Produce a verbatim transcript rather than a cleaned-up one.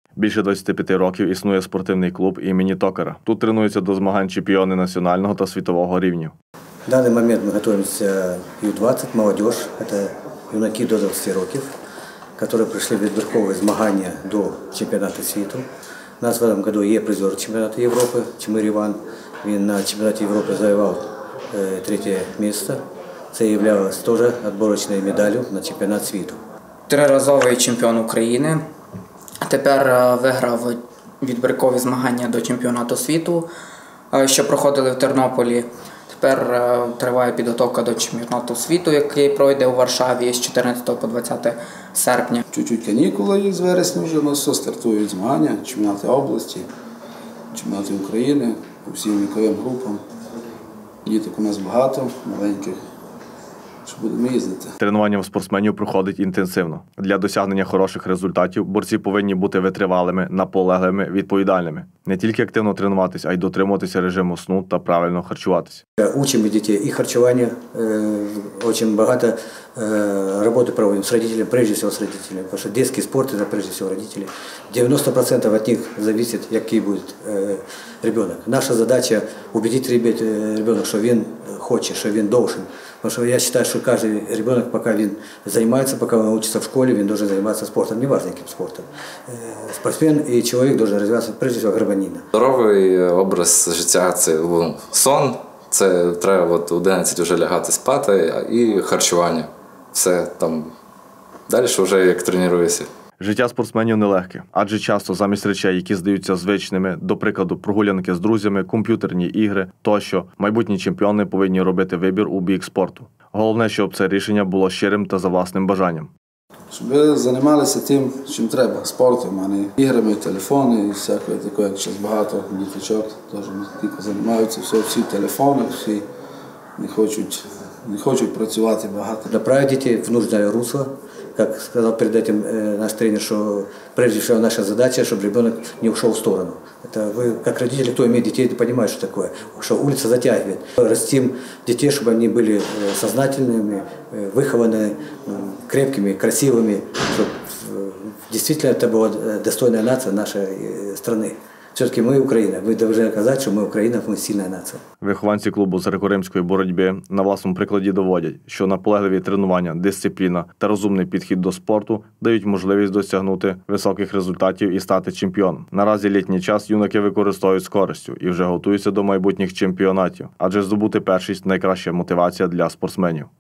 Більше двадцяти п'яти років існує спортивний клуб імені Токара. Тут тренуються до змагань чемпіони національного та світового рівнів. В даний момент ми готуємося ю двадцять, молодіж, це юнаки до двадцяти років, які прийшли відбіркові змагання до чемпіонату світу. У нас в цьому році є призер чемпіонату Європи, Чмир Іван. Він на чемпіонаті Європи завоював третє місце. Це є теж відборочною медаллю на чемпіонат світу. Триразовий чемпіон України. Тепер виграв відбіркові змагання до чемпіонату світу, що проходили в Тернополі. Тепер триває підготовка до чемпіонату світу, який пройде у Варшаві з чотирнадцятого по двадцяте серпня. Чуть-чуть канікули, і з вересня вже у нас все стартують змагання, чемпіонати області, чемпіонати України, по всім віковим групам. Діток у нас багато, маленьких, що будемо їздити. Тренування у спортсменів проходить інтенсивно. Для досягнення хороших результатів борці повинні бути витривалими, наполегливими, відповідальними. Не тільки активно тренуватися, а й дотримуватися режиму сну та правильно харчуватися. Учимо дітей і харчування, дуже багато роботи проводимо з батьками, прежде всього з батьками, тому що дитячий спорт – це прежде всього батьки. дев'яносто відсотків від них залежить, який буде дитина. Наша задача – убедити дитину, що він хоче, що він должен. Потому что я считаю, что каждый ребенок, пока он занимается, пока он учится в школе, он должен заниматься спортом, неважно каким спортом. Спортсмен и человек должен развиваться прежде всего гармонійно. Здоровий образ життя – це сон, це треба от одинадцять вже лягати спати і харчування. Все там далі вже як тренуюся. Життя спортсменів нелегке, адже часто замість речей, які здаються звичними, до прикладу, прогулянки з друзями, комп'ютерні ігри тощо, майбутні чемпіони повинні робити вибір у бік спорту. Головне, щоб це рішення було щирим та за власним бажанням. Щоб ви займалися тим, чим треба, спортом, а не іграми, телефони і всякої такої, як зараз багато діточок теж тільки займаються, все, всі телефони, всі не хочуть, не хочуть працювати багато. Направить дітей в нужное русло. Как сказал перед этим наш тренер, что прежде всего наша задача, чтобы ребенок не ушел в сторону. Это вы, как родители, кто имеет детей, понимают, что такое, что улица затягивает. Растим детей, чтобы они были сознательными, выхованными, крепкими, красивыми, чтобы действительно это была достойная нация нашей страны. Все-таки ми Україна. Ви повинні казати, що ми Україна, ми сильна нація. Вихованці клубу з греко-римської боротьби на власному прикладі доводять, що наполегливі тренування, дисципліна та розумний підхід до спорту дають можливість досягнути високих результатів і стати чемпіоном. Наразі літній час юнаки використовують з користю і вже готуються до майбутніх чемпіонатів, адже здобути першість – найкраща мотивація для спортсменів.